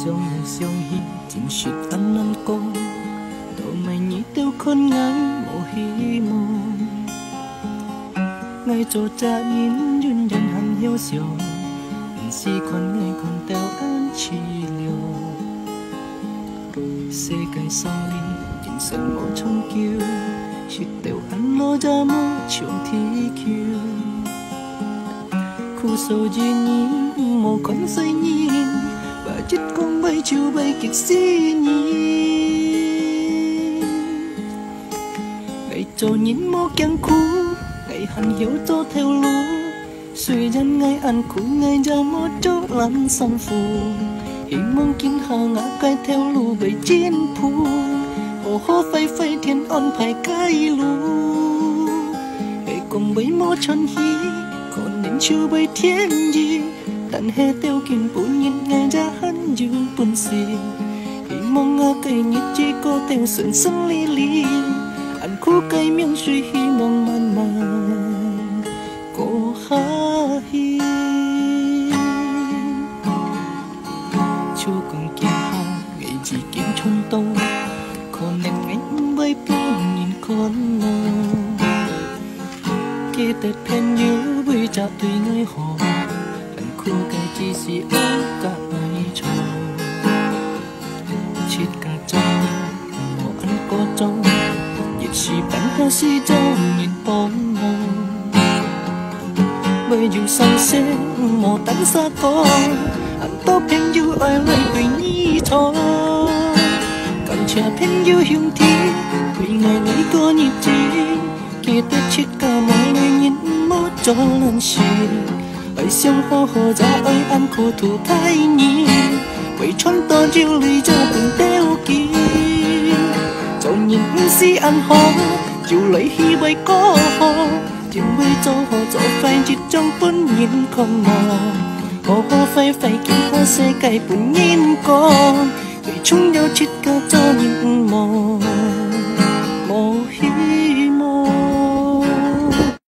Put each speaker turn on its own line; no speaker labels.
相依，漸說暗暗講，到迷你丟困愛無希望，愛做責任願人很渺小，唔是困愛困到安痴了，世界上面人生無衝叫，說到安樂這麼長鐵橋，苦數日年無困歲年。Chết con bay chiều bay kiệt xí nhìn ngày cho nhìn mô keng khu ngày hành hiểu cho theo lúa suy dân ngày ăn khu ngày ra mô cho lăn sông phù hi mong kín hà ngã cây theo lúa bay chiến phù hồ hô phai phai thiên on phải cây lúa ngày cùng bay mô chân hi còn nên chiều bay thiên gì tận hết tiêu kim bún nhìn ngày ra hắn dương bún xì hi mong ngơ cây nhít chỉ có tiêu sườn sân li li ăn khu cây miếng suy hi mong man man cô ha hi chú cùng kia ha ngày chỉ kiếm trong tô còn nên ngánh bay buồn nhìn con ngờ kia tết phen nhớ bây giờ tùy người họ cô cái chỉ si ở cả ai cho chết cả trong một anh có trong nhiệt si bắn hoa si trong nhiệt bóng mông bởi dù say xe một tánh xa con anh tốt bên dù ai lấy quỷ nhi cho còn cha bên dù hiung thi quỷ ngày lấy có nhịp chi kia tết chết cả mọi người nhìn mất cho lần xì ấy sông hoa hồ ra ấy ăn khô thủ thái nhi vậy trong to chiều lì cho từng đeo kia cho nhìn si ăn hoa dù lấy hi bay có hoa tìm bay cho họ cho phải chỉ trong vẫn nhìn không mò hồ hoa phải kiếm hoa xe cày bún nhìn con vậy chúng nhau chết cả cho nhìn mò